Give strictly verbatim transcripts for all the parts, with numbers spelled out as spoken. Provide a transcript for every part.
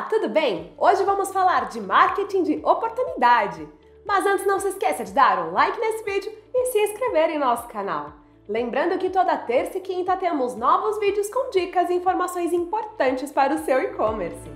tudo bem? Hoje vamos falar de marketing de oportunidade. Mas antes não se esqueça de dar um like nesse vídeo e se inscrever em nosso canal. Lembrando que toda terça e quinta temos novos vídeos com dicas e informações importantes para o seu e-commerce.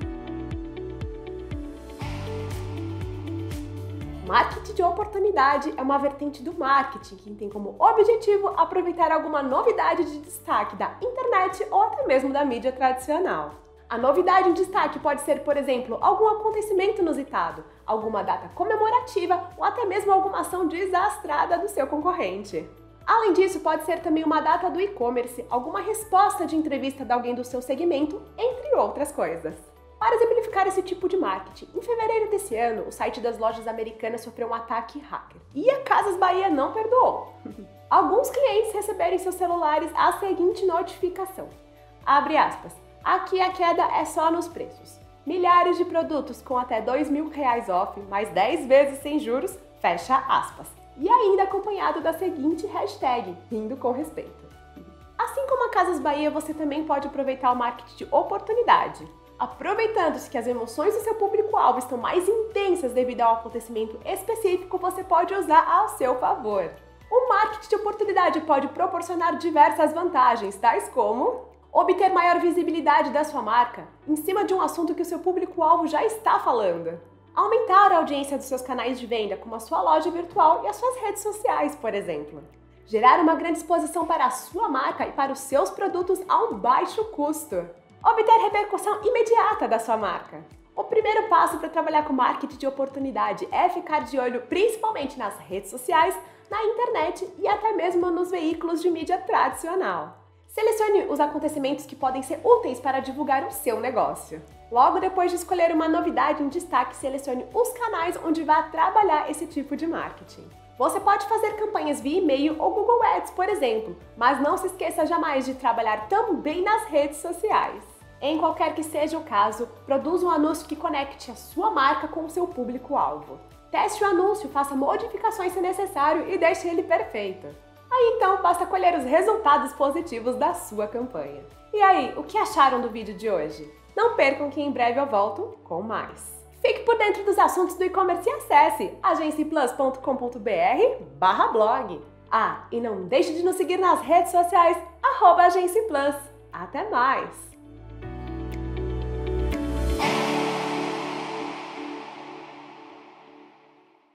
Marketing de oportunidade é uma vertente do marketing que tem como objetivo aproveitar alguma novidade de destaque da internet ou até mesmo da mídia tradicional. A novidade em destaque pode ser, por exemplo, algum acontecimento inusitado, alguma data comemorativa ou até mesmo alguma ação desastrada do seu concorrente. Além disso, pode ser também uma data do e-commerce, alguma resposta de entrevista de alguém do seu segmento, entre outras coisas. Para exemplificar esse tipo de marketing, em fevereiro desse ano, o site das lojas americanas sofreu um ataque hacker e a Casas Bahia não perdoou. Alguns clientes receberam em seus celulares a seguinte notificação, abre aspas, aqui a queda é só nos preços. Milhares de produtos com até dois mil reais off, mais dez vezes sem juros, fecha aspas. E ainda acompanhado da seguinte hashtag, rindo com respeito. Assim como a Casas Bahia, você também pode aproveitar o marketing de oportunidade. Aproveitando-se que as emoções do seu público-alvo estão mais intensas devido ao acontecimento específico, você pode usar ao seu favor. O marketing de oportunidade pode proporcionar diversas vantagens, tais como obter maior visibilidade da sua marca em cima de um assunto que o seu público-alvo já está falando. Aumentar a audiência dos seus canais de venda, como a sua loja virtual e as suas redes sociais, por exemplo. Gerar uma grande exposição para a sua marca e para os seus produtos a um baixo custo. Obter repercussão imediata da sua marca. O primeiro passo para trabalhar com marketing de oportunidade é ficar de olho principalmente nas redes sociais, na internet e até mesmo nos veículos de mídia tradicional. Selecione os acontecimentos que podem ser úteis para divulgar o seu negócio. Logo depois de escolher uma novidade em destaque, selecione os canais onde vai trabalhar esse tipo de marketing. Você pode fazer campanhas via e-mail ou Google Ads, por exemplo, mas não se esqueça jamais de trabalhar também nas redes sociais. Em qualquer que seja o caso, produza um anúncio que conecte a sua marca com o seu público-alvo. Teste o anúncio, faça modificações se necessário e deixe ele perfeito. Aí então basta colher os resultados positivos da sua campanha. E aí, o que acharam do vídeo de hoje? Não percam que em breve eu volto com mais. Fique por dentro dos assuntos do e-commerce e acesse agenciplus ponto com ponto br barra blog. Ah, e não deixe de nos seguir nas redes sociais, arroba agenciplus. Até mais!